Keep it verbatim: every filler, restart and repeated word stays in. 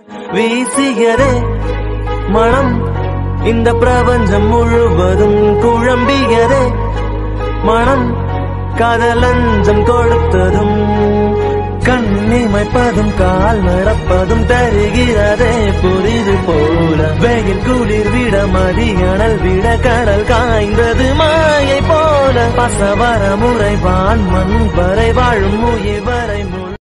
வீசியதே மனம் இந்த பிரபஞ்சம் முழுவதும் குழம்பியதே மனம் காதலஞ்சம் கொடுத்ததும் கண்ணிமைப்பதும் கால் நடப்பதும் தருகிறதே புரிது போல வெயில் குளிர் விட மதியணல் விட கடல் காய்ந்தது மாயை போல பசவர முறை வான் மண் வரை வாழும் உயிர் வரை